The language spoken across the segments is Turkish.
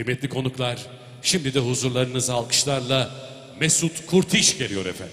Kıymetli konuklar, şimdi de huzurlarınıza alkışlarla Mesut Kurtiş geliyor efendim.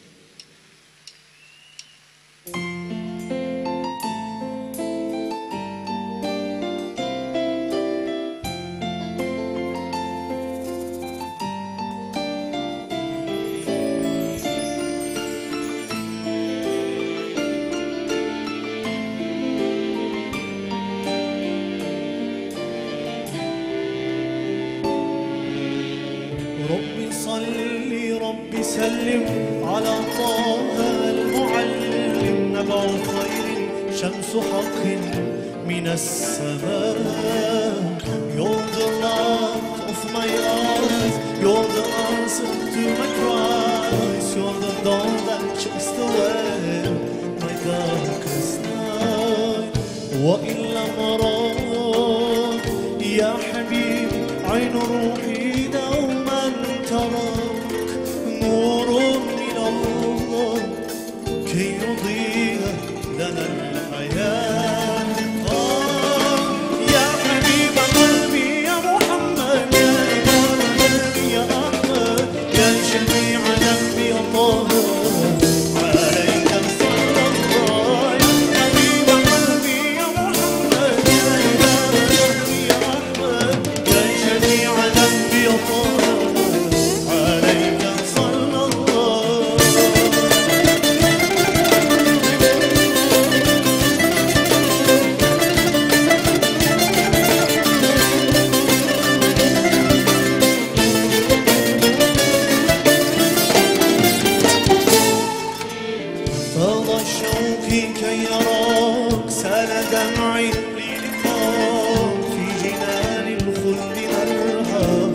ربي صلي ربي سلم على طه المعلم نبع خير شمس حق من السماء. You're the light of my eyes, you're the answer to my cries, you're the dawn that chased away my darkest night. وإن لم أراك يا حبيب عين روحي دوما تراك نور من الله كي يضيء لنا الحياة. يا حبيب قلبي يا محمد يا إمام قلبي يا أحمد يا شفيع ذنبي يا طه عليك صلى الله. يا حبيب قلبي يا محمد يا إمام قلبي يا أحمد يا شفيع ذنبي يا طه عليك صلى الله. فاض شوقي كي يراك سال دمعي للقاك في جنان الخلد نرهق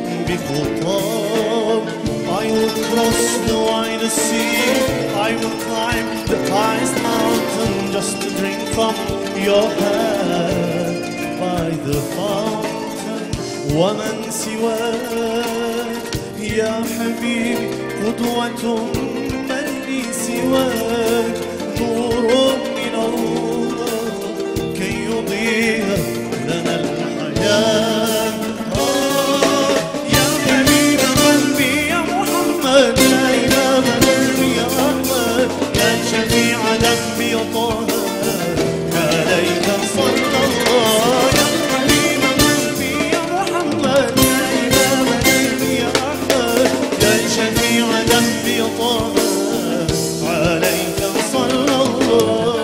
بخطاك. I will cross the widest sea, I will climb the highest mountain just to drink from your hand by the fountain. ومن سواك يا حبيبي قدوة من لي سواك نور من الله كي يضيء لنا الحياة. يا حبيب قلبي يا محمد يا إمام قلبي يا أحمد يا شفيع ذنبي يا طه عليك صلى الله. يا حبيب قلبي يا محمد يا إمام قلبي يا أحمد يا شفيع ذنبي يا طه عليك صلى الله.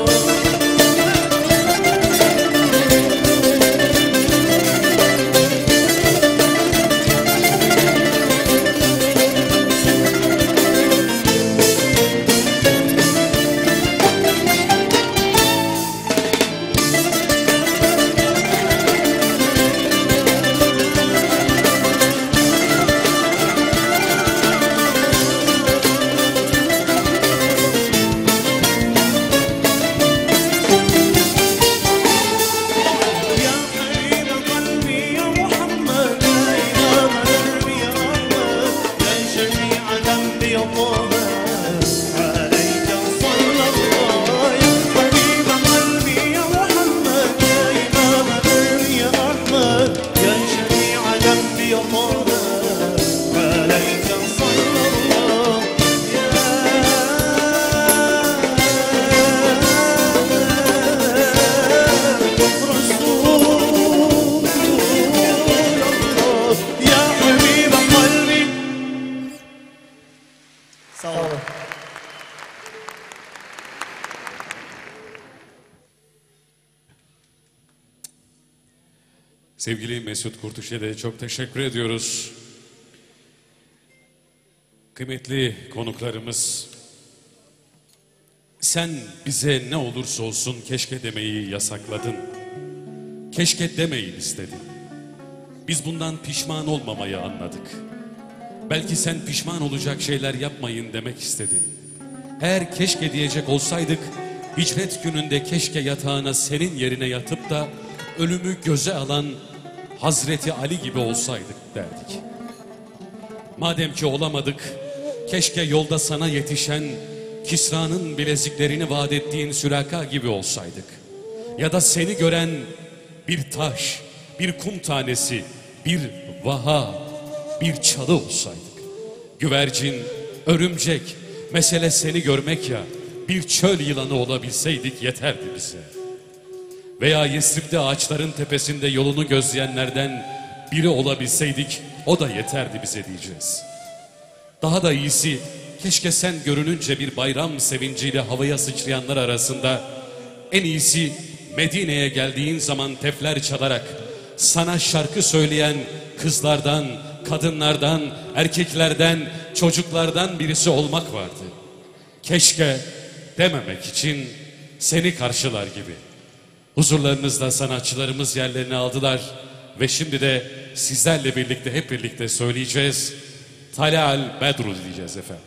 يا حبيب قلبي يا محمد يا إمام قلبي يا أحمد يا شفيع ذنبي يا طه عليك صلى الله. يا حبيب قلبي يا محمد يا إمام قلبي يا أحمد يا شفيع ذنبي يا طه عليك صلى الله. يا حبيب قلبي. Sağ olun. Sevgili Mesut Kurtiş'e de çok teşekkür ediyoruz. Kıymetli konuklarımız, sen bize ne olursa olsun keşke demeyi yasakladın. Keşke demeyin istedin. Biz bundan pişman olmamayı anladık. Belki sen pişman olacak şeyler yapmayın demek istedin. Eğer keşke diyecek olsaydık, hicret gününde keşke yatağına senin yerine yatıp da ölümü göze alan Hazreti Ali gibi olsaydık derdik. Madem ki olamadık, keşke yolda sana yetişen Kisra'nın bileziklerini vaat ettiğin Sülaka gibi olsaydık. Ya da seni gören bir taş, bir kum tanesi, bir vaha, bir çalı olsaydık. Güvercin, örümcek, mesele seni görmek ya, bir çöl yılanı olabilseydik yeterdi bize. Veya Yesrib'de ağaçların tepesinde yolunu gözleyenlerden biri olabilseydik, o da yeterdi bize diyeceğiz. Daha da iyisi, keşke sen görününce bir bayram sevinciyle havaya sıçrayanlar arasında, en iyisi Medine'ye geldiğin zaman tefler çalarak sana şarkı söyleyen kızlardan, kadınlardan, erkeklerden, çocuklardan birisi olmak vardı. Keşke dememek için seni karşılar gibi. Huzurlarınızda sanatçılarımız yerlerini aldılar ve şimdi de sizlerle birlikte hep birlikte söyleyeceğiz. Tala'al Bedru diyeceğiz efendim.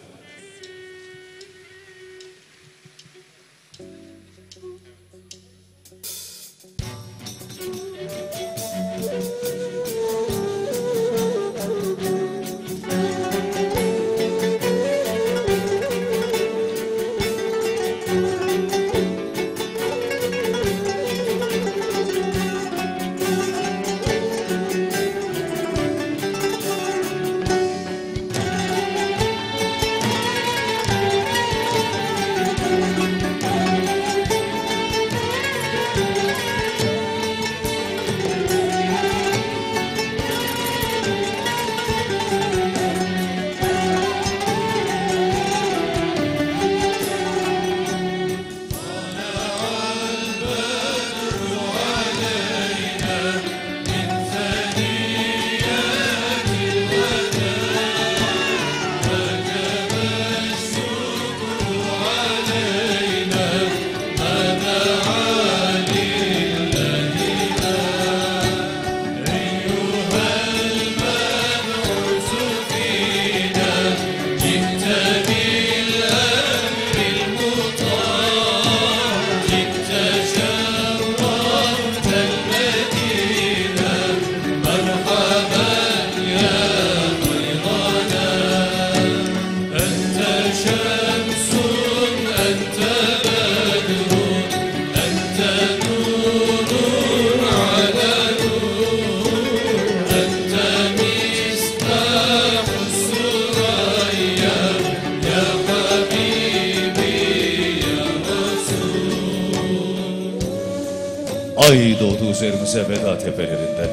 Ay doğdu üzerimize veda tepelerinden.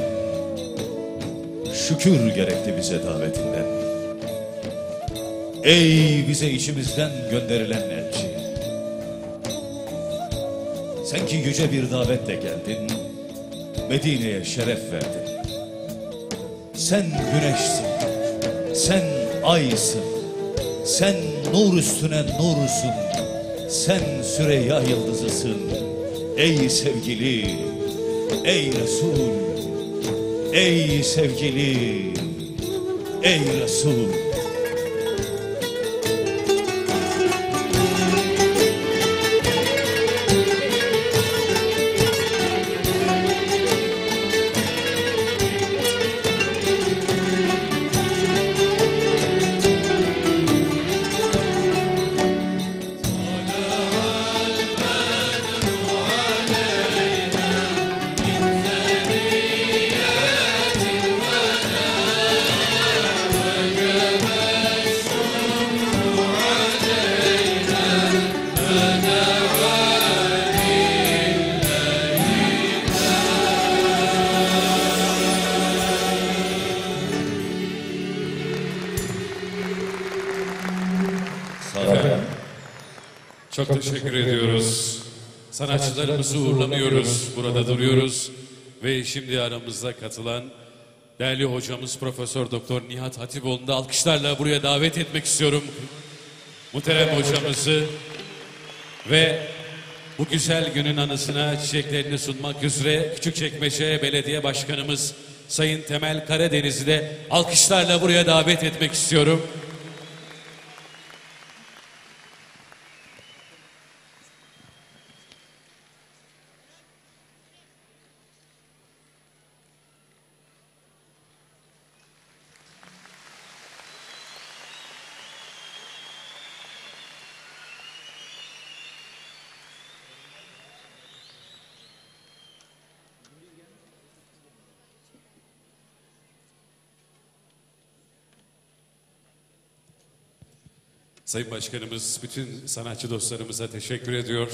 Şükür gerekti bize davetinden. Ey bize içimizden gönderilen elçi. Sen ki yüce bir davetle geldin, Medine'ye şeref verdin. Sen güneşsin, sen aysın, sen nur üstüne nursun, sen Süreyya yıldızısın. Ey sevgili, ey Resul, ey sevgili, ey Resul. Çok teşekkür ediyoruz. Sanatçılarımızı uğurlamıyoruz, burada duruyoruz. Ve şimdi aramızda katılan değerli hocamız Profesör Doktor Nihat Hatipoğlu'nu da alkışlarla buraya davet etmek istiyorum. Muhterem hocamızı ve bu güzel günün anısına çiçeklerini sunmak üzere Küçükçekmece Belediye Başkanımız Sayın Temel Karadeniz'i de alkışlarla buraya davet etmek istiyorum. Sayın Başkanımız bütün sanatçı dostlarımıza teşekkür ediyor.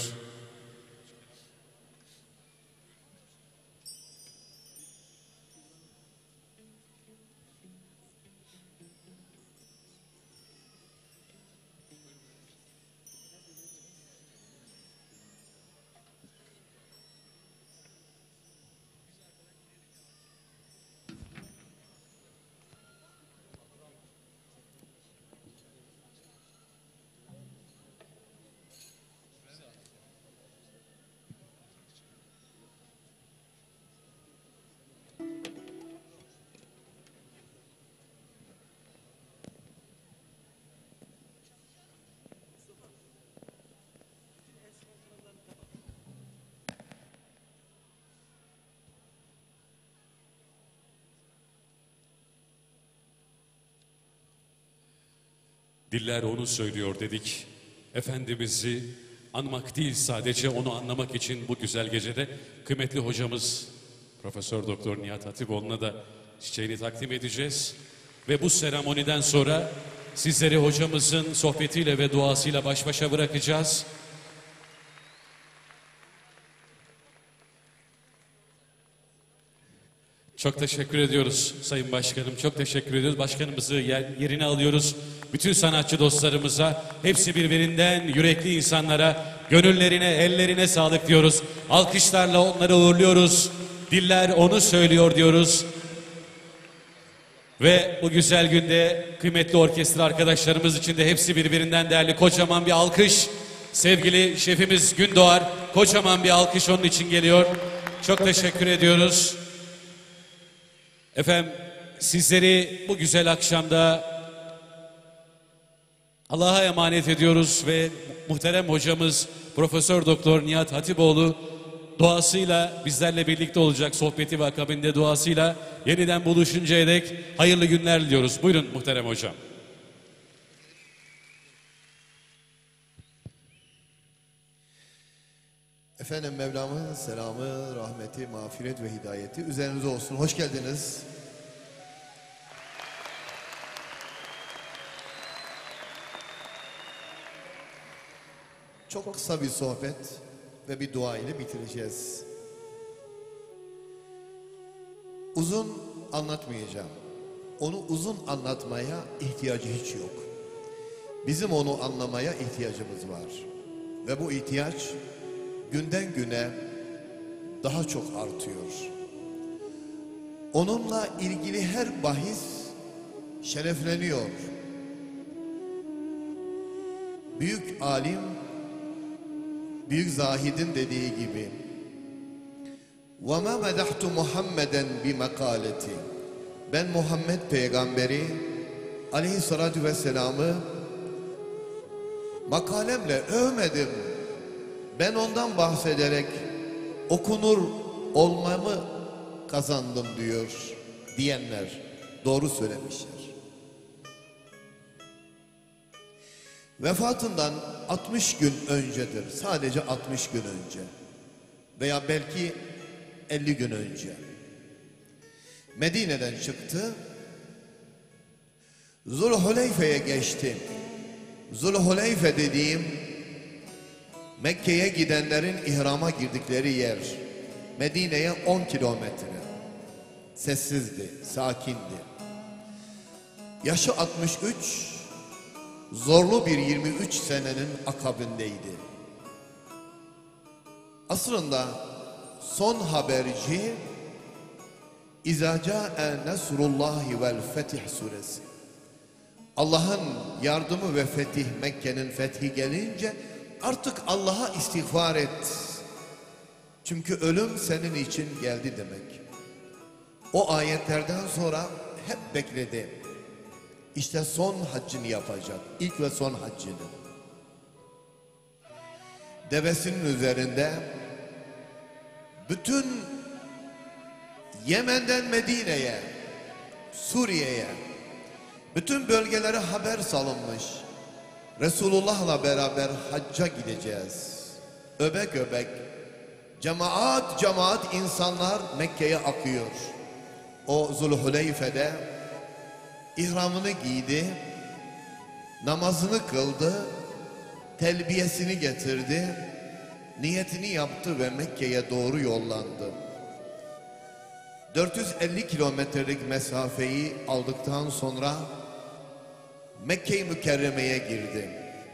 Diller onu söylüyor dedik. Efendimiz'i anmak değil, sadece onu anlamak için bu güzel gecede kıymetli hocamız Profesör Doktor Nihat Hatipoğlu'na da çiçeğini takdim edeceğiz. Ve bu seremoniden sonra sizleri hocamızın sohbetiyle ve duasıyla baş başa bırakacağız. Çok teşekkür ediyoruz Sayın Başkanım. Çok teşekkür ediyoruz. Başkanımızı yerine alıyoruz. Bütün sanatçı dostlarımıza, hepsi birbirinden yürekli insanlara, gönüllerine, ellerine sağlık diyoruz. Alkışlarla onları uğurluyoruz. Diller onu söylüyor diyoruz. Ve bu güzel günde kıymetli orkestra arkadaşlarımız için de hepsi birbirinden değerli. Kocaman bir alkış. Sevgili şefimiz Gündoğar, kocaman bir alkış onun için geliyor. Çok teşekkür ediyoruz. Efendim, sizleri bu güzel akşamda Allah'a emanet ediyoruz ve muhterem hocamız Profesör Doktor Nihat Hatipoğlu duasıyla bizlerle birlikte olacak, sohbeti ve akabinde duasıyla yeniden buluşuncaya dek hayırlı günler diliyoruz. Buyurun muhterem hocam. Efendim, Mevlam'ın selamı, rahmeti, mağfiret ve hidayeti üzerinize olsun. Hoş geldiniz. Çok kısa bir sohbet ve bir dua ile bitireceğiz. Uzun anlatmayacağım. Onu uzun anlatmaya ihtiyacı hiç yok. Bizim onu anlamaya ihtiyacımız var. Ve bu ihtiyaç günden güne daha çok artıyor. Onunla ilgili her bahis şerefleniyor. Büyük alim, büyük zahidin dediği gibi وَمَا مَدَحْتُ مُحَمَّدًا بِمَقَالَتِ Ben Muhammed peygamberi aleyhissalatü vesselam'ı makalemle övmedim. Ben ondan bahsederek okunur olmamı kazandım diyor diyenler doğru söylemişler. Vefatından 60 gün öncedir. Sadece 60 gün önce. Veya belki 50 gün önce. Medine'den çıktı. Zulhuleyfe'ye geçti. Zulhuleyfe dediğim Mekke'ye gidenlerin ihrama girdikleri yer. Medine'ye 10 kilometre. Sessizdi, sakindi. Yaşı 63, zorlu bir 23 senenin akabindeydi. Aslında son haberci İzâ câe nesrullâhi vel fetih suresi. Allah'ın yardımı ve fetih, Mekke'nin fethi gelince artık Allah'a istiğfar et. Çünkü ölüm senin için geldi demek. O ayetlerden sonra hep bekledi. İşte son haccını yapacak. İlk ve son haccını. Devesinin üzerinde bütün Yemen'den Medine'ye, Suriye'ye, bütün bölgelere haber salınmış. Resulullah'la beraber hacca gideceğiz. Öbek öbek, cemaat cemaat insanlar Mekke'ye akıyor. O Zulhuleyfe'de ihramını giydi. Namazını kıldı, telbiyesini getirdi, niyetini yaptı ve Mekke'ye doğru yollandı. 450 kilometrelik mesafeyi aldıktan sonra Mekke-i Mükerreme'ye girdi.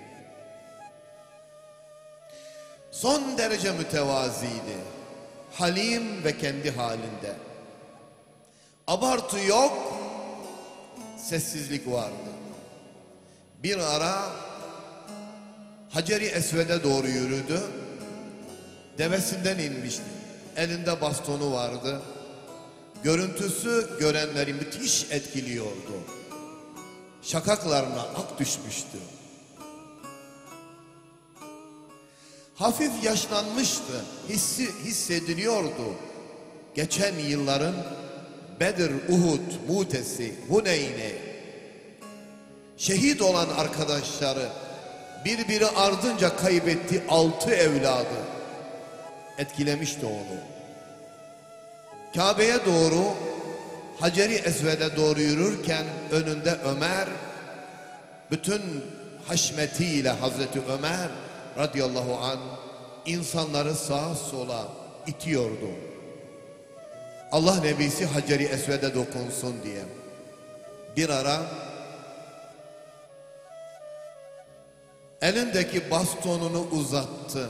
Son derece mütevaziydi, halim ve kendi halinde. Abartı yok, sessizlik vardı. Bir ara Hacer-i Esved'e doğru yürüdü. Devesinden inmişti. Elinde bastonu vardı. Görüntüsü görenleri müthiş etkiliyordu. Şakaklarına ak düşmüştü. Hafif yaşlanmıştı. Hissediliyordu. Geçen yılların Bedir, Uhud, Mutesi, Huneyn'i, şehit olan arkadaşları birbiri ardınca kaybetti 6 evladı. Etkilemişti onu. Kabe'ye doğru, Hacer-i Esved'e doğru yürürken önünde Ömer, bütün haşmetiyle Hazreti Ömer radıyallahu anh insanları sağa sola itiyordu. Allah Nebisi Hacer-i Esved'e dokunsun diye. Bir ara elindeki bastonunu uzattı.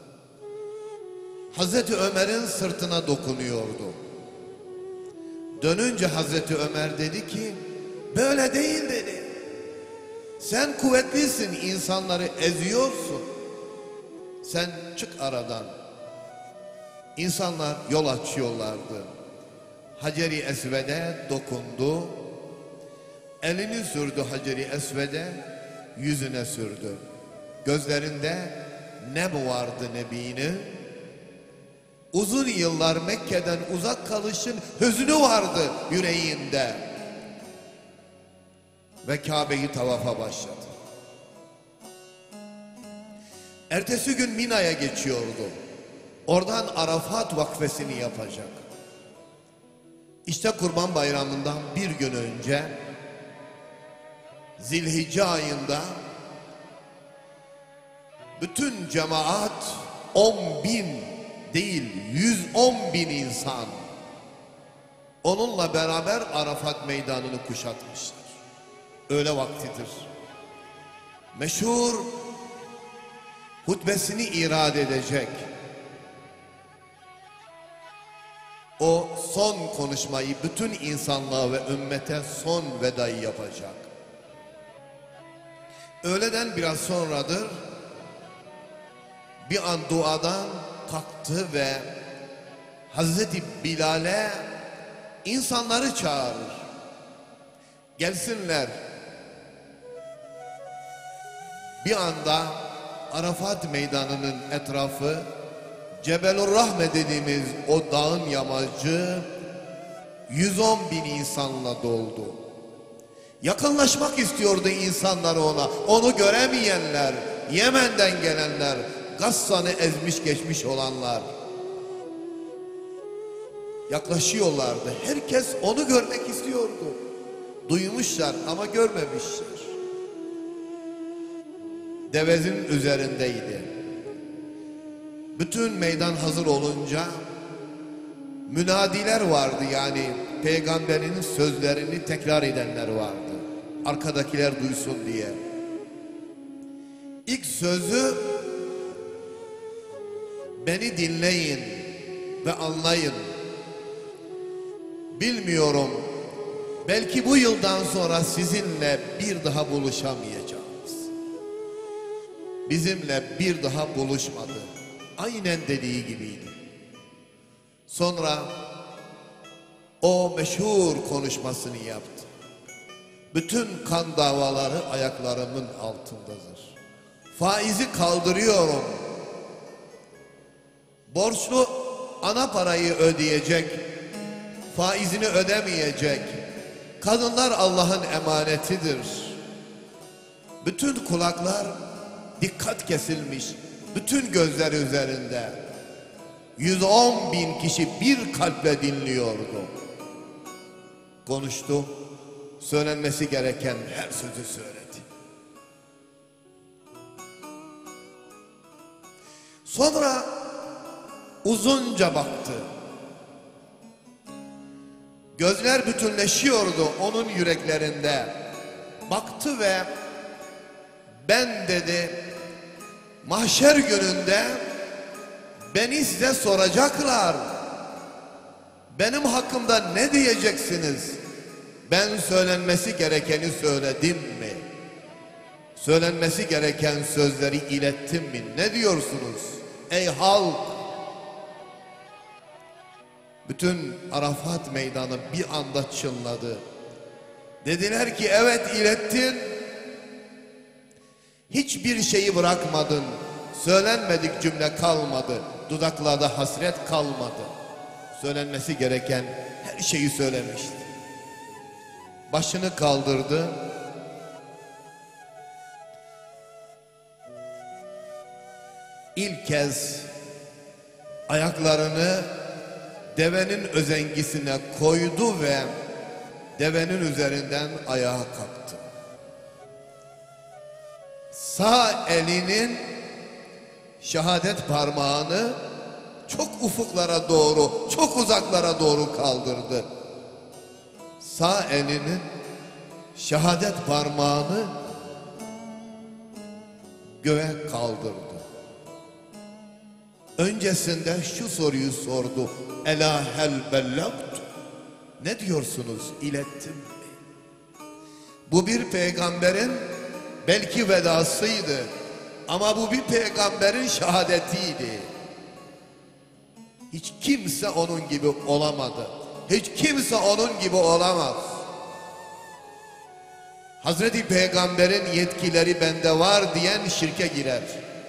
Hazreti Ömer'in sırtına dokunuyordu. Dönünce Hazreti Ömer dedi ki, böyle değil dedi. Sen kuvvetlisin, insanları eziyorsun. Sen çık aradan. İnsanlar yol açıyorlardı. Hacer-i Esved'e dokundu. Elini sürdü Hacer-i Esved'e, yüzüne sürdü. Gözlerinde nem vardı Nebi'nin. Uzun yıllar Mekke'den uzak kalışın hüznü vardı yüreğinde. Ve Kabe'yi tavafa başladı. Ertesi gün Mina'ya geçiyordu. Oradan Arafat vakfesini yapacak. İşte Kurban Bayramı'ndan bir gün önce Zilhicce ayında bütün cemaat 10.000 değil 110.000 insan onunla beraber Arafat meydanını kuşatmışlar. Öğle vaktidir. Meşhur hutbesini irad edecek. O son konuşmayı bütün insanlığa ve ümmete son vedayı yapacak. Öğleden biraz sonradır. Bir an duadan kalktı ve Hazreti Bilal'e insanları çağırır. Gelsinler. Bir anda Arafat meydanının etrafı Cebelur Rahme dediğimiz o dağın yamacı 110.000 insanla doldu. Yakınlaşmak istiyordu insanlar ona. Onu göremeyenler, Yemen'den gelenler, Gassan'ı ezmiş geçmiş olanlar. Yaklaşıyorlardı. Herkes onu görmek istiyordu. Duymuşlar ama görmemişler. Devezin üzerindeydi. Bütün meydan hazır olunca münadiler vardı, yani peygamberin sözlerini tekrar edenler vardı. Arkadakiler duysun diye. İlk sözü beni dinleyin ve anlayın. Bilmiyorum, belki bu yıldan sonra sizinle bir daha buluşamayacağız. Bizimle bir daha buluşmadı. Aynen dediği gibiydi. Sonra o meşhur konuşmasını yaptı. Bütün kan davaları ayaklarımın altındadır. Faizi kaldırıyorum. Borçlu ana parayı ödeyecek, faizini ödemeyecek. Kadınlar Allah'ın emanetidir. Bütün kulaklar dikkat kesilmiş, bütün gözler üzerinde. 110.000 kişi bir kalple dinliyordu. Konuştu, söylenmesi gereken her sözü söyledi. Sonra uzunca baktı. Gözler bütünleşiyordu onun yüreklerinde. Baktı ve ben dedi, mahşer gününde beni size soracaklar. Benim hakkımda ne diyeceksiniz? Ben söylenmesi gerekeni söyledim mi? Söylenmesi gereken sözleri ilettim mi? Ne diyorsunuz? Ey halk! Bütün Arafat meydanı bir anda çınladı. Dediler ki evet ilettin. Hiçbir şeyi bırakmadın. Söylenmedik cümle kalmadı. Dudaklarda hasret kalmadı. Söylenmesi gereken her şeyi söylemişti. Başını kaldırdı. İlk kez ayaklarını devenin özengisine koydu ve devenin üzerinden ayağa kalktı. Sağ elinin şehadet parmağını çok ufuklara doğru, çok uzaklara doğru kaldırdı. Sağ elinin şehadet parmağını göğe kaldırdı. Öncesinde şu soruyu sordu. Ela hel bellagt? Ne diyorsunuz? İlettim mi? Bu bir peygamberin belki vedasıydı. Ama bu bir peygamberin şehadetiydi. Hiç kimse onun gibi olamadı. Hiç kimse onun gibi olamaz. Hazreti Peygamber'in yetkileri bende var diyen şirke girer.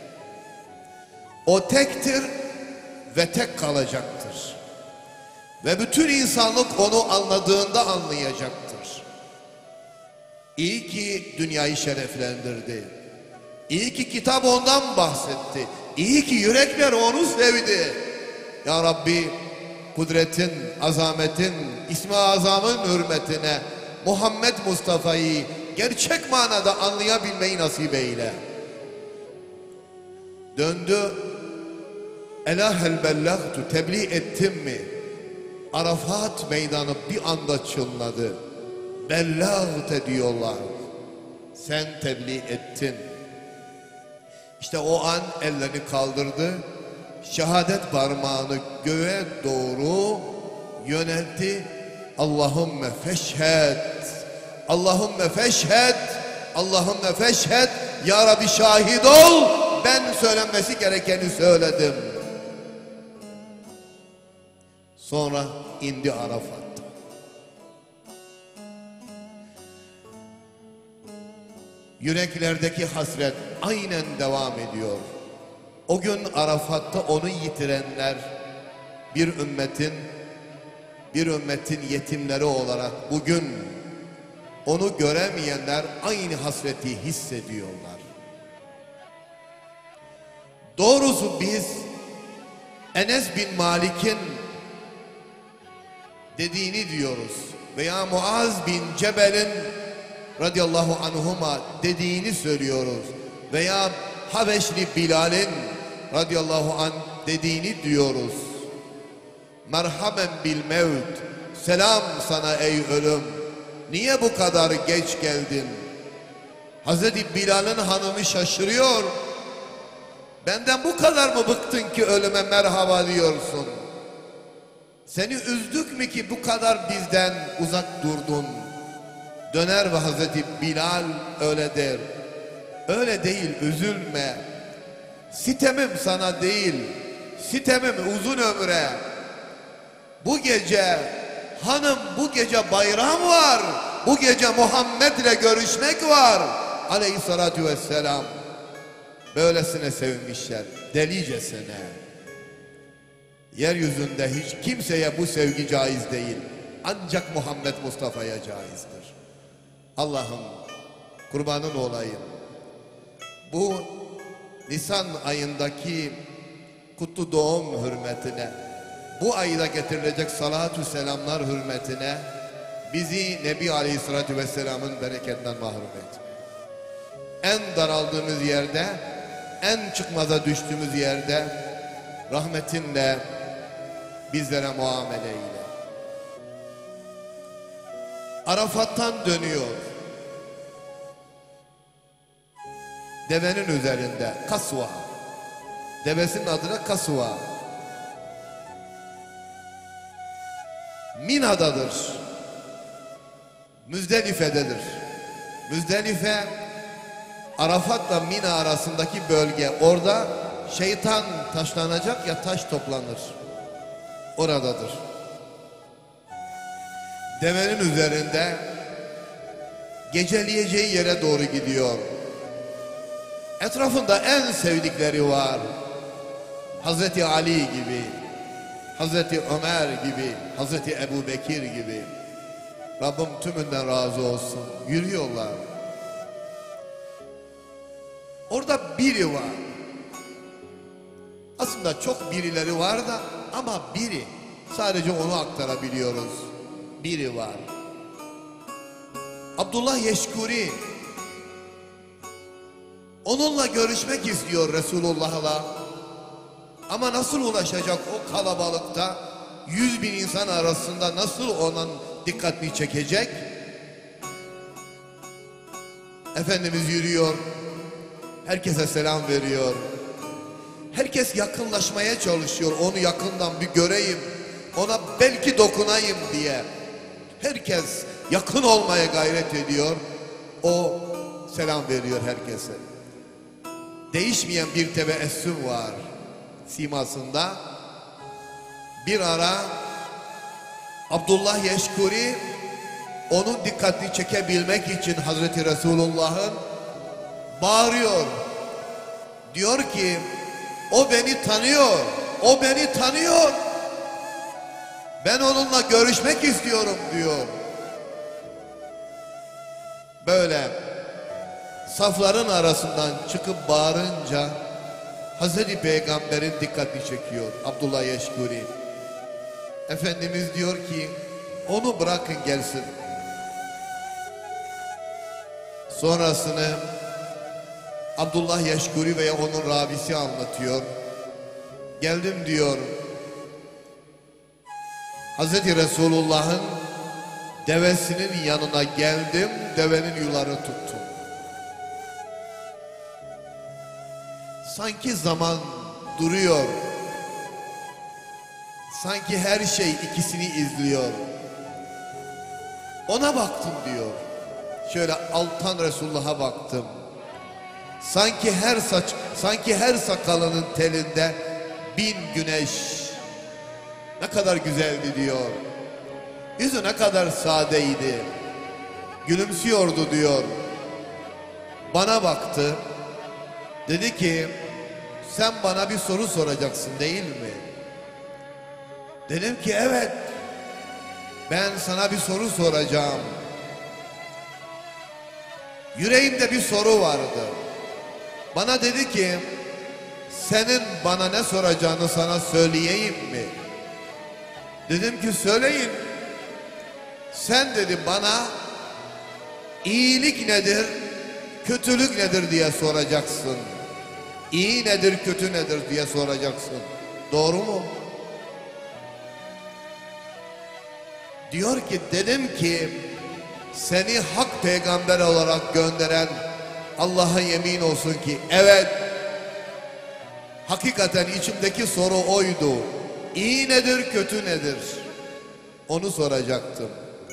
O tektir ve tek kalacaktır. Ve bütün insanlık onu anladığında anlayacaktır. İyi ki dünyayı şereflendirdi. İyi ki kitap ondan bahsetti. İyi ki yürekler onu sevdi. Ya Rabbi, kudretin, azametin, İsmi Azam'ın hürmetine Muhammed Mustafa'yı gerçek manada anlayabilmeyi nasip eyle. Döndü. Elahel bellagtu, tebliğ ettim mi? Arafat meydanı bir anda çınladı. Bellagt diyorlar. Sen tebliğ ettin. İşte o an ellerini kaldırdı. Şehadet parmağını göğe doğru yöneltti. Allahümme feşhed. Allahümme feşhed. Allahümme feşhed. Ya Rabbi şahit ol. Ben söylenmesi gerekeni söyledim. Sonra indi Arafat'ta. Yüreklerdeki hasret aynen devam ediyor. O gün Arafat'ta onu yitirenler bir ümmetin yetimleri olarak bugün onu göremeyenler aynı hasreti hissediyorlar. Doğrusu biz Enes bin Malik'in dediğini diyoruz veya Muaz bin Cebel'in radıyallahu anhuma dediğini söylüyoruz veya Habeşli Bilal'in radıyallahu anh dediğini diyoruz. Merhaben bil mevt, selam sana ey ölüm, niye bu kadar geç geldin? Hazreti Bilal'in hanımı şaşırıyor. Benden bu kadar mı bıktın ki ölüme merhaba diyorsun? Seni üzdük mü ki bu kadar bizden uzak durdun? Döner ve Hazreti Bilal öyle der. Öyle değil, üzülme. Sitemim sana değil, sitemim uzun ömre. Bu gece hanım, bu gece bayram var. Bu gece Muhammed ile görüşmek var. Aleyhissalatü vesselam. Böylesine sevmişler, delicesine. Yeryüzünde hiç kimseye bu sevgi caiz değil. Ancak Muhammed Mustafa'ya caizdir. Allah'ım kurbanın olayım. Bu Nisan ayındaki kutlu doğum hürmetine, bu ayda getirilecek salatü selamlar hürmetine bizi Nebi Aleyhisselatü Vesselam'ın bereketinden mahrum et. En daraldığımız yerde en çıkmaza düştüğümüz yerde rahmetinle bizlere muamele eyle. Arafat'tan dönüyor. Devenin üzerinde Kasva. Devesinin adı da Kasva. Mina'dadır. Müzdelife'dedir. Müzdelife Arafat'la Mina arasındaki bölge. Orada şeytan taşlanacak ya taş toplanır. Oradadır. Devenin üzerinde geceleyeceği yere doğru gidiyor. Etrafında en sevdikleri var. Hazreti Ali gibi, Hazreti Ömer gibi, Hazreti Ebu Bekir gibi. Rabbim tümünden razı olsun. Yürüyorlar. Orada biri var. Aslında çok birileri var da ama biri. Sadece onu aktarabiliyoruz. Biri var. Abdullah Yeşkuri. Onunla görüşmek istiyor Resulullah'la. Ama nasıl ulaşacak o kalabalıkta? 100.000 insan arasında nasıl onun dikkatini çekecek? Efendimiz yürüyor. Herkese selam veriyor. Herkes yakınlaşmaya çalışıyor. Onu yakından bir göreyim. Ona belki dokunayım diye. Herkes yakın olmaya gayret ediyor. O selam veriyor herkese. Değişmeyen bir tebessüm var simasında. Bir ara Abdullah Yeşkuri onun dikkatini çekebilmek için Hazreti Resulullah'ın bağırıyor. Diyor ki o beni tanıyor. O beni tanıyor. Ben onunla görüşmek istiyorum diyor. Böyle safların arasından çıkıp bağırınca Hazreti Peygamber'in dikkatini çekiyor Abdullah Yeşkuri. Efendimiz diyor ki onu bırakın gelsin. Sonrasını Abdullah Yeşkuri veya onun rabisi anlatıyor. Geldim diyor. Hazreti Resulullah'ın devesinin yanına geldim. Devenin yularını tuttum. Sanki zaman duruyor. Sanki her şey ikisini izliyor. Ona baktım diyor. Şöyle alttan Resulullah'a baktım. Sanki her sakalının telinde 1000 güneş. Ne kadar güzeldi diyor. Yüzü ne kadar sadeydi. Gülümsüyordu diyor. Bana baktı. Dedi ki sen bana bir soru soracaksın değil mi? Dedim ki evet. Ben sana bir soru soracağım. Yüreğimde bir soru vardı. Bana dedi ki senin bana ne soracağını sana söyleyeyim mi? Dedim ki söyleyin. Sen dedi bana iyilik nedir, kötülük nedir diye soracaksın. İyi nedir, kötü nedir diye soracaksın. Doğru mu? Diyor ki dedim ki seni hak peygamber olarak gönderen Allah'a yemin olsun ki evet, hakikaten içimdeki soru oydu. İyi nedir, kötü nedir? Onu soracaktım.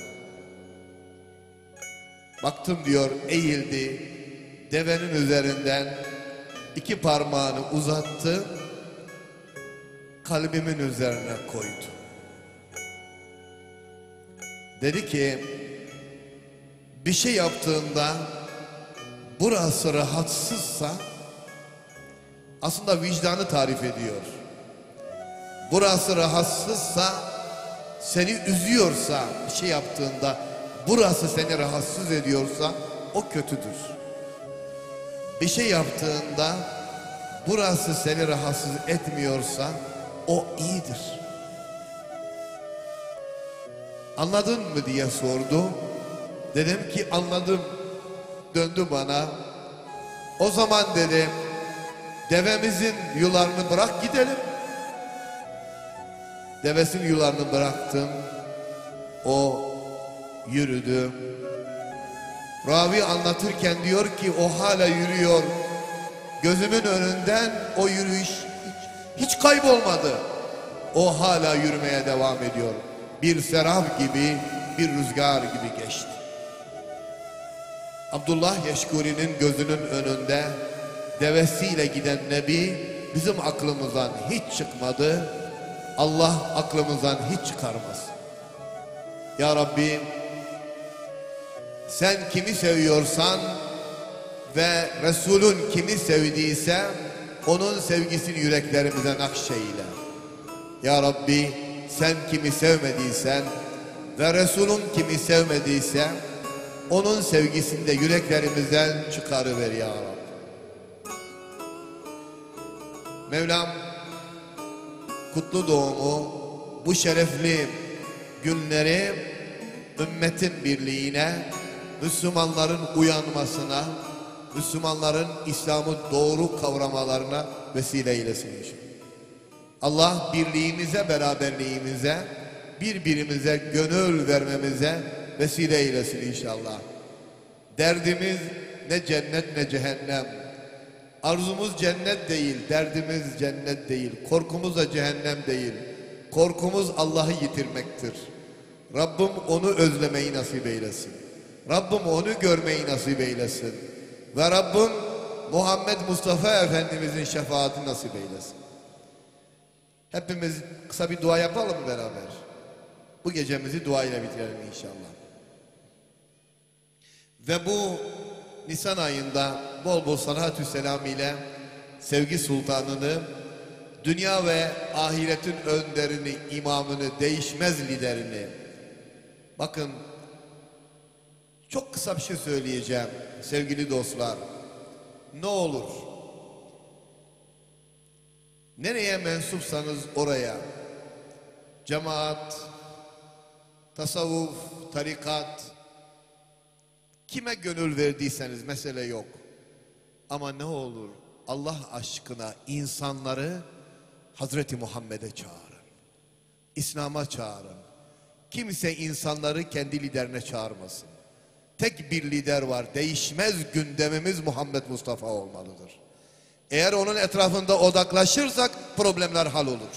Baktım diyor eğildi. Devenin üzerinden 2 parmağını uzattı. Kalbimin üzerine koydu. Dedi ki bir şey yaptığında burası rahatsızsa aslında vicdanı tarif ediyor. Burası rahatsızsa, seni üzüyorsa, bir şey yaptığında burası seni rahatsız ediyorsa o kötüdür. Bir şey yaptığında burası seni rahatsız etmiyorsa o iyidir. Anladın mı diye sordu. Dedim ki anladım. Döndü bana. O zaman dedi Devemizin yularını bırak gidelim. Devesinin yularını bıraktım. O yürüdü. Ravi anlatırken diyor ki o hala yürüyor. Gözümün önünden o yürüyüş hiç kaybolmadı. O hala yürümeye devam ediyor. Bir serap gibi, bir rüzgar gibi geçti. Abdullah Yeşkuri'nin gözünün önünde devesiyle giden Nebi bizim aklımızdan hiç çıkmadı. Allah aklımızdan hiç çıkarmaz. Ya Rabbi, sen kimi seviyorsan ve Resulün kimi sevdiyse onun sevgisini yüreklerimize nakşeyle. Ya Rabbi, sen kimi sevmediysen ve Resulün kimi sevmediyse onun sevgisini de yüreklerimizden çıkarıver ya Rabbi. Mevlam kutlu doğumu, bu şerefli günleri ümmetin birliğine, Müslümanların uyanmasına, Müslümanların İslam'ı doğru kavramalarına vesile eylesin inşallah. Allah birliğimize, beraberliğimize, birbirimize gönül vermemize vesile eylesin inşallah. Derdimiz ne cennet ne cehennem. Arzumuz cennet değil, derdimiz cennet değil. Korkumuz da cehennem değil. Korkumuz Allah'ı yitirmektir. Rabbim onu özlemeyi nasip eylesin. Rabbim onu görmeyi nasip eylesin. Ve Rabbim Muhammed Mustafa Efendimizin şefaatini nasip eylesin. Hepimiz kısa bir dua yapalım mı beraber? Bu gecemizi dua ile bitirelim inşallah. Ve bu Nisan ayında bol bol salatü selam ile sevgi sultanını, dünya ve ahiretin önderini, imamını, değişmez liderini. Bakın çok kısa bir şey söyleyeceğim sevgili dostlar. Ne olur nereye mensupsanız oraya, cemaat, tasavvuf, tarikat, kime gönül verdiyseniz mesele yok. Ama ne olur Allah aşkına insanları Hazreti Muhammed'e çağırın. İslam'a çağırın. Kimse insanları kendi liderine çağırmasın. Tek bir lider var. Değişmez gündemimiz Muhammed Mustafa olmalıdır. Eğer onun etrafında odaklaşırsak problemler hal olur.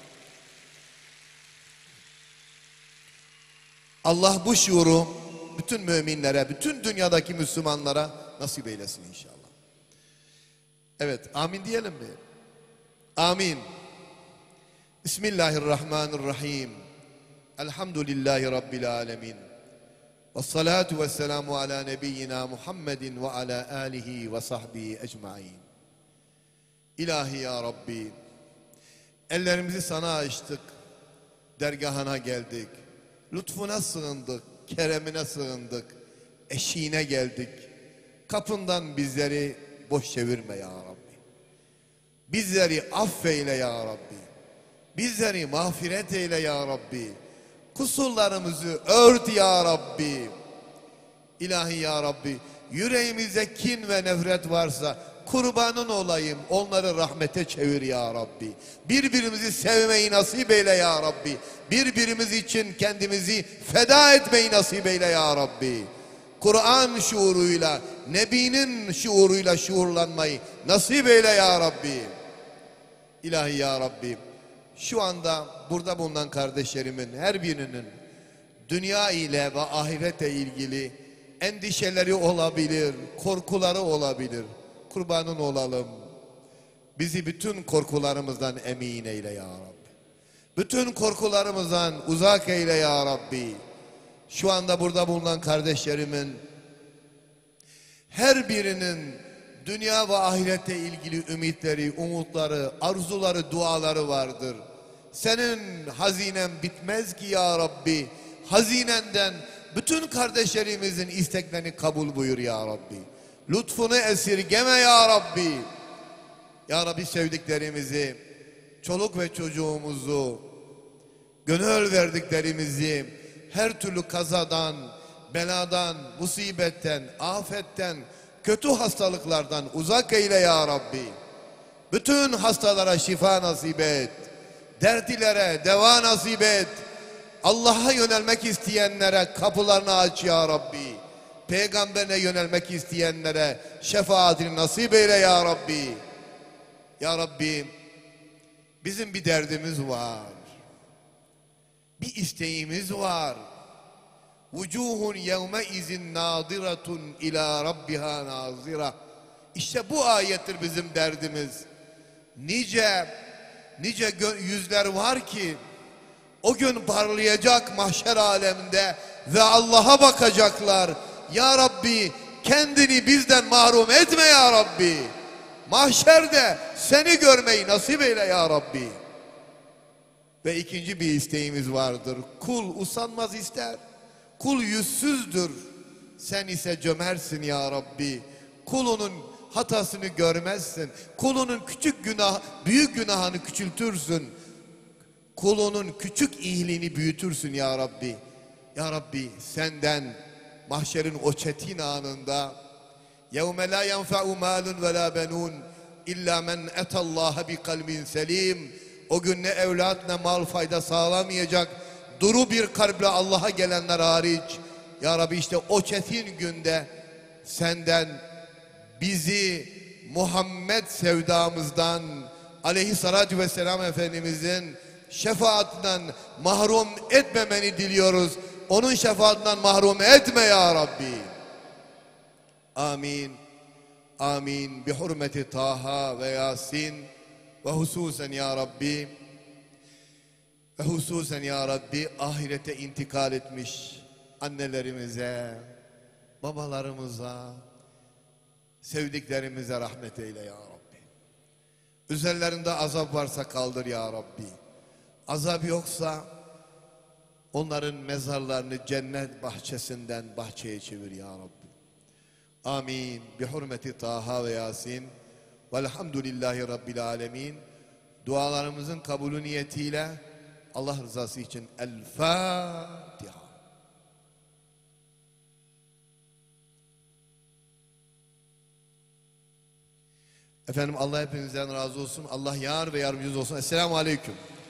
Allah bu şuuru bütün müminlere, bütün dünyadaki Müslümanlara nasip eylesin inşallah. Evet, amin diyelim mi? Amin. Bismillahirrahmanirrahim. Elhamdülillahi Rabbil alemin. Vessalatu vesselamu ala nebiyyina Muhammedin ve ala alihi ve sahbihi ecmain. İlahi ya Rabbi, ellerimizi sana açtık, dergahına geldik, lütfuna sığındık, keremine sığındık, eşiğine geldik. Kapından bizleri boş çevirme ya Rabbi. Bizleri affeyle ya Rabbi. Bizleri mağfiret eyle ya Rabbi. Kusurlarımızı ört ya Rabbi. İlahi ya Rabbi, yüreğimizde kin ve nefret varsa kurbanın olayım, onları rahmete çevir ya Rabbi. Birbirimizi sevmeyi nasip eyle ya Rabbi. Birbirimiz için kendimizi feda etmeyi nasip eyle ya Rabbi. Kur'an şuuruyla, Nebi'nin şuuruyla şuurlanmayı nasip eyle ya Rabbi. İlahi ya Rabbi, şu anda burada bulunan kardeşlerimin her birinin dünya ile ve ahirete ilgili endişeleri olabilir, korkuları olabilir. Kurbanın olalım. Bizi bütün korkularımızdan emin eyle ya Rabbi. Bütün korkularımızdan uzak eyle ya Rabbi. Şu anda burada bulunan kardeşlerimin her birinin dünya ve ahirete ilgili ümitleri, umutları, arzuları, duaları vardır. Senin hazinen bitmez ki ya Rabbi. Hazinenden bütün kardeşlerimizin isteklerini kabul buyur ya Rabbi. Lütfunu esirgeme ya Rabbi. Ya Rabbi, sevdiklerimizi, çoluk ve çocuğumuzu, gönül verdiklerimizi her türlü kazadan, beladan, musibetten, afetten, kötü hastalıklardan uzak eyle ya Rabbi. Bütün hastalara şifa nasip et. Dertlilere deva nasip et. Allah'a yönelmek isteyenlere kapılarını aç ya Rabbi. Peygamberine yönelmek isteyenlere şefaatini nasip eyle ya Rabbi. Ya Rabbi, bizim bir derdimiz var. Bir isteğimiz var. Vucuhun yevme izin nadiratun ila rabbiha nazira. İşte bu ayettir bizim derdimiz. Nice yüzler var ki o gün parlayacak mahşer aleminde ve Allah'a bakacaklar. Ya Rabbi, kendini bizden mahrum etme ya Rabbi. Mahşerde seni görmeyi nasip eyle ya Rabbi. Ve ikinci bir isteğimiz vardır. Kul usanmaz ister. Kul yüzsüzdür. Sen ise cömertsin ya Rabbi. Kulunun hatasını görmezsin. Kulunun büyük günahını küçültürsün. Kulunun küçük iyiliğini büyütürsün ya Rabbi. Ya Rabbi, senden mahşerin o çetin anında يَوْمَ لَا يَنْفَعُ مَالٌ وَلَا بَنُونَ اِلَّا مَنْ اَتَى اللّٰهَ بِقَلْبٍ سَلِيمٍ. O gün ne evlat ne mal fayda sağlamayacak, duru bir kalple Allah'a gelenler hariç. Ya Rabbi, işte o çetin günde senden bizi Muhammed sevdamızdan, aleyhissalatü vesselam Efendimizin şefaatinden mahrum etmemeni diliyoruz. Onun şefaatinden mahrum etme ya Rabbi. Amin. Amin. Bi hurmeti Taha ve Yasin ve hususen ya Rabbi, ve hususen ya Rabbi, ahirete intikal etmiş annelerimize, babalarımıza, sevdiklerimize rahmet eyle ya Rabbi. Üzerlerinde azap varsa kaldır ya Rabbi. Azap yoksa onların mezarlarını cennet bahçesinden bahçeye çevir ya Rabbi. Amin. Bi hurmeti Taha ve Yasin. Velhamdülillahi Rabbil alemin. Dualarımızın kabulü niyetiyle Allah rızası için El Fatiha. Efendim, Allah hepinizden razı olsun. Allah yar ve yardımcınız olsun. Esselamu Aleyküm.